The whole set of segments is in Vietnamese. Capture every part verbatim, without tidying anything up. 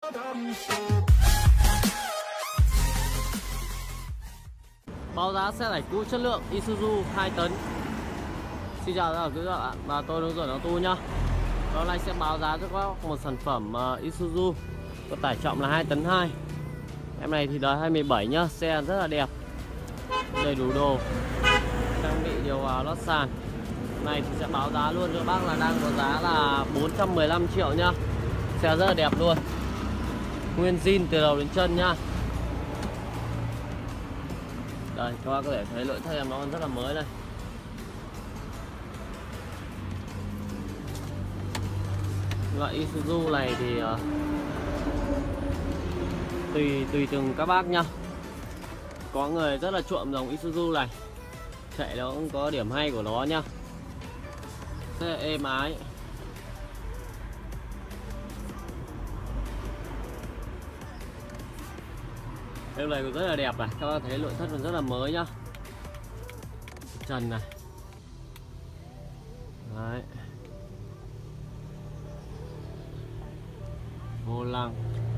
Báo giá xe tải cũ chất lượng Isuzu hai tấn. Xin chào tất cả quý bạn và tôi hướng dẫn ô tô nhá. Hôm nay sẽ báo giá cho các bác một sản phẩm uh, Isuzu có tải trọng là hai tấn hai. Em này thì đời hai mươi bảy nhá, xe rất là đẹp, đầy đủ đồ, trang bị điều hòa lót sàn. Này thì sẽ báo giá luôn cho bác là đang có giá là bốn trăm mười lăm triệu nhá. Xe rất là đẹp luôn, nguyên zin từ đầu đến chân nhá. Đây, các bác có thể thấy nội thất em nó rất là mới đây. Loại Isuzu này thì uh, tùy tùy từng các bác nhá. Có người rất là chuộng dòng Isuzu này, chạy nó cũng có điểm hay của nó nhá, rất là êm ái. Em này cũng rất là đẹp này, các bác thấy nội thất còn rất là mới nhá. Trần này. Đấy. Vô lăng,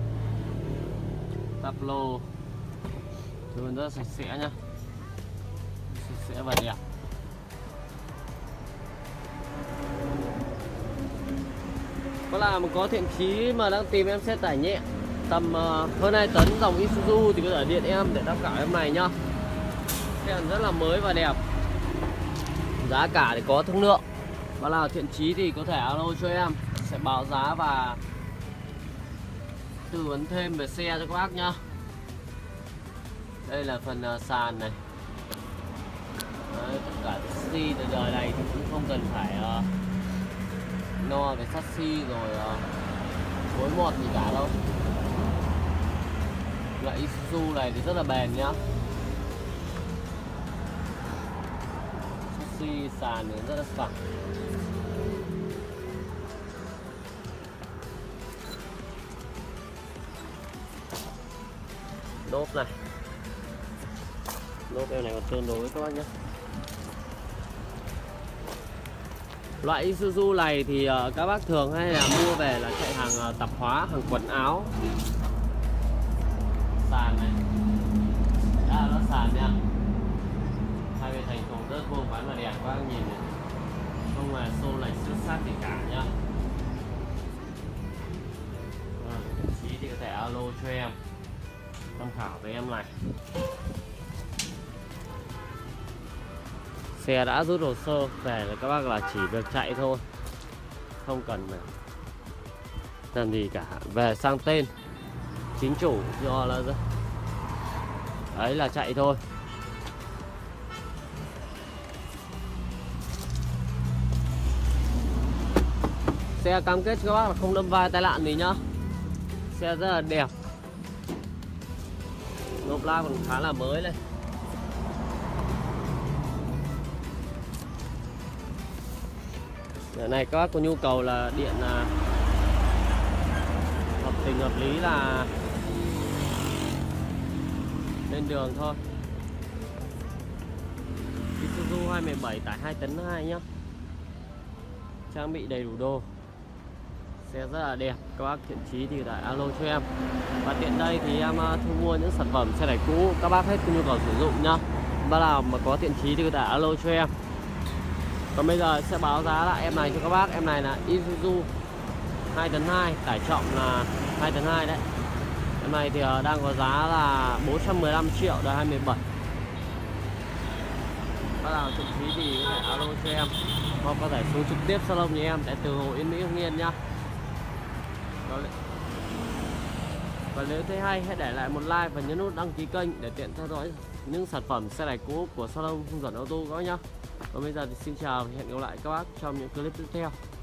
tắp lô, thường rất sạch sẽ nhá, sạch sẽ và đẹp. Có là một có thiện chí mà đang tìm em xe tải nhẹ tầm uh, hơn hai tấn dòng Isuzu thì có thể điện em để tham khảo em này nhá. Xe rất là mới và đẹp, giá cả thì có thương lượng. Và là thiện chí thì có thể alo cho em, sẽ báo giá và tư vấn thêm về xe cho các bác nhá. Đây là phần uh, sàn này. Đấy, tất cả chassis từ đời này thì cũng không cần phải uh, no về chassis rồi uh, phối mọt gì cả đâu. Loại Isuzu này thì rất là bền nhá. Chassis sàn thì rất là phẳng. Lốp này, lốp em này còn tương đối các bác nhé. Loại Isuzu này thì uh, các bác thường hay là mua về là chạy hàng uh, tạp hóa, hàng quần áo. Sàn này, đã nó sàn nha, hai bên thành thùng rất vuông vắn và đẹp, các bác nhìn này, không mà xô lệch xước sát gì cả nhá. À, chí thì có thể alo cho em tham khảo với em này. Xe đã rút hồ sơ về là các bác là chỉ việc chạy thôi, không cần phải làm gì cả. Về sang tên chính chủ do là đấy là chạy thôi. Xe cam kết cho các bác là không đâm vai tai nạn gì nhá. Xe rất là đẹp, lốp la còn khá là mới đây. Giờ này các bác có nhu cầu là điện là hợp tình hợp lý là lên đường thôi. Isuzu hai mươi bảy tải hai tấn hai nhá, trang bị đầy đủ đồ, xe rất là đẹp. Các bác thiện chí thì đã alo cho em. Và tiện đây thì em thu mua những sản phẩm xe tải cũ các bác hết nhu cầu sử dụng nhá. Bác nào mà có thiện chí thì có thể alo cho em. Còn bây giờ sẽ báo giá lại em này cho các bác. Em này là Isuzu hai tấn hai, tải trọng là hai tấn hai đấy. Em này thì đang có giá là bốn trăm mười lăm triệu, đời hai mươi bảy. Bác nào thiện chí thì có thể alo cho em, hoặc có thể xuống trực tiếp salon như em tại Từ Hồ, Yên Mỹ, Hưng Yên nhá. Và nếu thấy hay hãy để lại một like và nhấn nút đăng ký kênh để tiện theo dõi những sản phẩm xe tải cũ của salon hướng dẫn ô tô các bác nhá. Còn bây giờ thì xin chào và hẹn gặp lại các bác trong những clip tiếp theo.